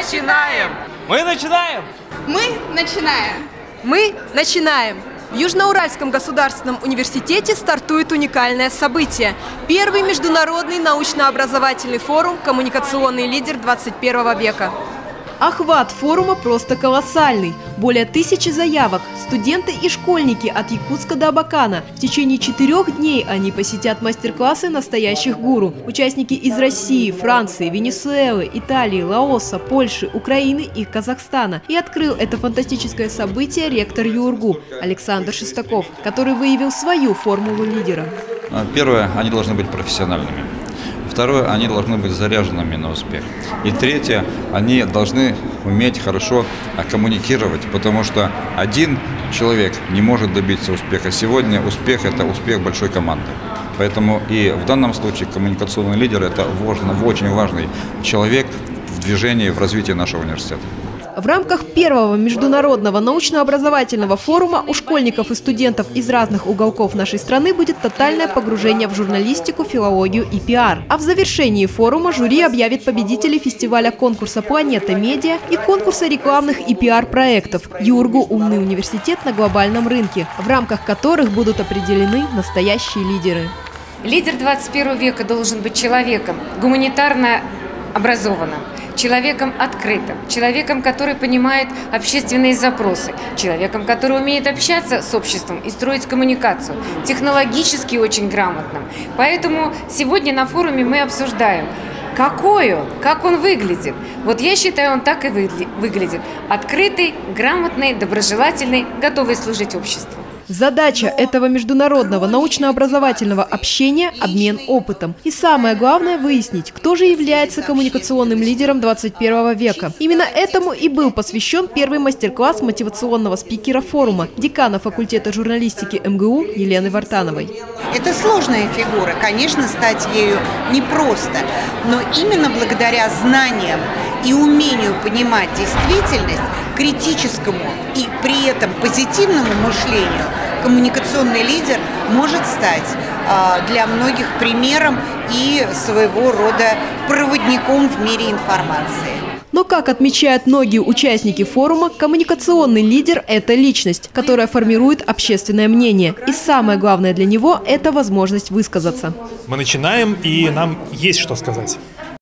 начинаем! Мы начинаем! Мы начинаем! Мы начинаем! В Южноуральском государственном университете стартует уникальное событие. Первый международный научно-образовательный форум «Коммуникационный лидер 21 века». Охват форума просто колоссальный. Более 1000 заявок. Студенты и школьники от Якутска до Абакана. В течение 4 дней они посетят мастер-классы настоящих гуру. Участники из России, Франции, Венесуэлы, Италии, Лаоса, Польши, Украины и Казахстана. И открыл это фантастическое событие ректор ЮРГУ Александр Шестаков, который выявил свою формулу лидера. Первое, они должны быть профессиональными. Второе, они должны быть заряженными на успех. И третье, они должны уметь хорошо коммуникировать, потому что один человек не может добиться успеха. Сегодня успех – это успех большой команды. Поэтому и в данном случае коммуникационный лидер – это очень важный человек в движении, в развитии нашего университета. В рамках первого международного научно-образовательного форума у школьников и студентов из разных уголков нашей страны будет тотальное погружение в журналистику, филологию и пиар. А в завершении форума жюри объявит победителей фестиваля конкурса «Планета Медиа» и конкурса рекламных и пиар-проектов «ЮРГУ. Умный университет на глобальном рынке», в рамках которых будут определены настоящие лидеры. Лидер 21 века должен быть человеком гуманитарно образованным, человеком открытым, человеком, который понимает общественные запросы, человеком, который умеет общаться с обществом и строить коммуникацию, технологически очень грамотным. Поэтому сегодня на форуме мы обсуждаем, как он выглядит. Вот я считаю, он так и выглядит. Открытый, грамотный, доброжелательный, готовый служить обществу. Задача этого международного научно-образовательного общения – обмен опытом. И самое главное – выяснить, кто же является коммуникационным лидером 21 века. Именно этому и был посвящен первый мастер-класс мотивационного спикера форума, декана факультета журналистики МГУ Елены Вартановой. Это сложная фигура, конечно, стать ею непросто, но именно благодаря знаниям и умению понимать действительность, критическому и при этом позитивному мышлению, коммуникационный лидер может стать для многих примером и своего рода проводником в мире информации. Но, как отмечают многие участники форума, коммуникационный лидер – это личность, которая формирует общественное мнение. И самое главное для него – это возможность высказаться. Мы начинаем, и нам есть что сказать.